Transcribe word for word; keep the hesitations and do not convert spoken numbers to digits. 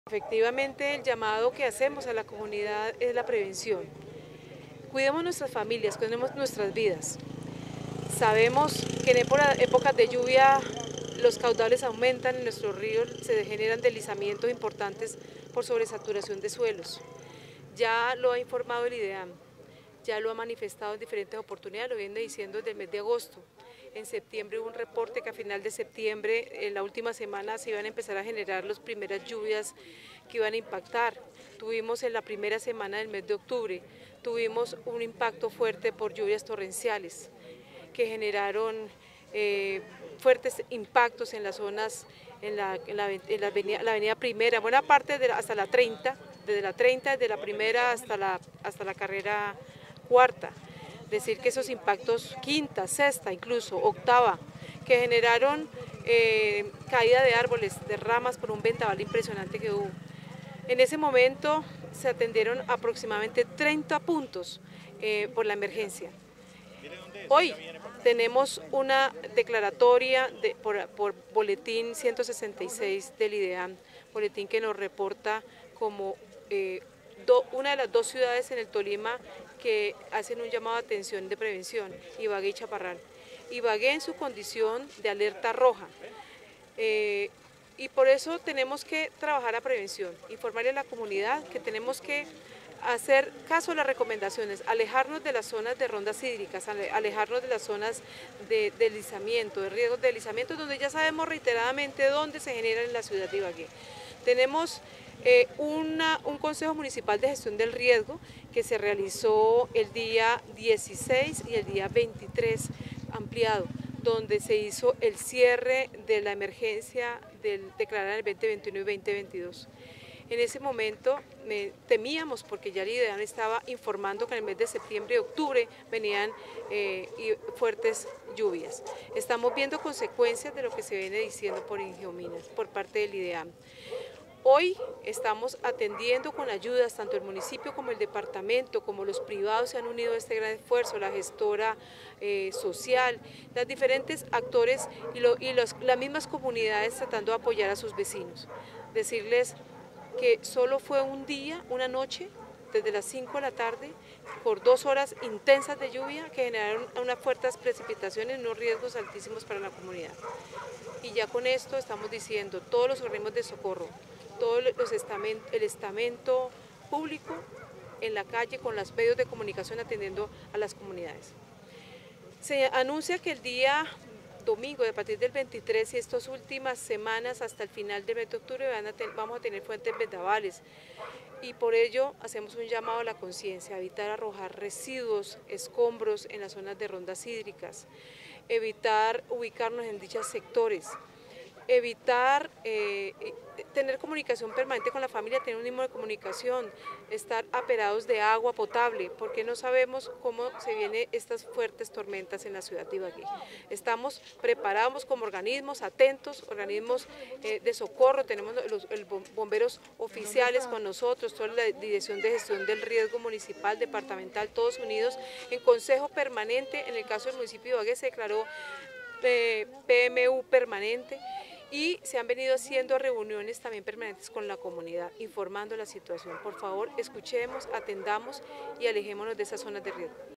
Efectivamente, el llamado que hacemos a la comunidad es la prevención. Cuidemos nuestras familias, cuidemos nuestras vidas. Sabemos que en épocas de lluvia los caudales aumentan, en nuestros ríos se generan deslizamientos importantes por sobresaturación de suelos. Ya lo ha informado el IDEAM, ya lo ha manifestado en diferentes oportunidades, lo viene diciendo desde el mes de agosto. En septiembre hubo un reporte que a final de septiembre, en la última semana, se iban a empezar a generar las primeras lluvias que iban a impactar. Tuvimos en la primera semana del mes de octubre, tuvimos un impacto fuerte por lluvias torrenciales que generaron eh, fuertes impactos en las zonas, en la, en la, en la, avenida, la avenida Primera, buena parte de la, hasta la treinta, desde la treinta, desde la Primera hasta la, hasta la carrera cuarta. Decir que esos impactos quinta, sexta, incluso octava, que generaron eh, caída de árboles, de ramas por un vendaval impresionante que hubo. En ese momento se atendieron aproximadamente treinta puntos eh, por la emergencia. Hoy tenemos una declaratoria de, por, por boletín ciento sesenta y seis del IDEAM, boletín que nos reporta como eh, do, una de las dos ciudades en el Tolima que hacen un llamado de atención de prevención, Ibagué y Chaparral. Ibagué en su condición de alerta roja. Eh, y por eso tenemos que trabajar a prevención, informarle a la comunidad que tenemos que hacer caso a las recomendaciones, alejarnos de las zonas de rondas hídricas, alejarnos de las zonas de deslizamiento, de riesgos de deslizamiento, donde ya sabemos reiteradamente dónde se generan en la ciudad de Ibagué. Tenemos eh, una, un Consejo Municipal de Gestión del Riesgo que se realizó el día dieciséis y el día veintitrés ampliado, donde se hizo el cierre de la emergencia del, declarada en el veinte veintiuno y veinte veintidós. En ese momento eh, temíamos, porque ya el IDEAM estaba informando que en el mes de septiembre y octubre venían eh, fuertes lluvias. Estamos viendo consecuencias de lo que se viene diciendo por Ingeominas, por parte del IDEAM. Hoy estamos atendiendo con ayudas, tanto el municipio como el departamento, como los privados se han unido a este gran esfuerzo, la gestora eh, social, los diferentes actores y, lo, y los, las mismas comunidades tratando de apoyar a sus vecinos. Decirles que solo fue un día, una noche, desde las cinco de la tarde, por dos horas intensas de lluvia que generaron unas fuertes precipitaciones y unos riesgos altísimos para la comunidad. Y ya con esto estamos diciendo, todos los organismos de socorro, todo los estamentos, el estamento público en la calle con los medios de comunicación atendiendo a las comunidades. Se anuncia que el día domingo, a partir del veintitrés y estas últimas semanas hasta el final del mes de octubre van a ten, vamos a tener fuertes vendavales y por ello hacemos un llamado a la conciencia, evitar arrojar residuos, escombros en las zonas de rondas hídricas, evitar ubicarnos en dichos sectores, evitar eh, tener comunicación permanente con la familia, tener un mínimo de comunicación, estar aperados de agua potable, porque no sabemos cómo se vienen estas fuertes tormentas en la ciudad de Ibagué. Estamos preparados como organismos, atentos, organismos eh, de socorro, tenemos los, los bomberos oficiales con nosotros, toda la Dirección de Gestión del Riesgo Municipal, Departamental, todos unidos en consejo permanente. En el caso del municipio de Ibagué se declaró eh, P M U permanente, y se han venido haciendo reuniones también permanentes con la comunidad, informando la situación. Por favor, escuchemos, atendamos y alejémonos de esas zonas de riesgo.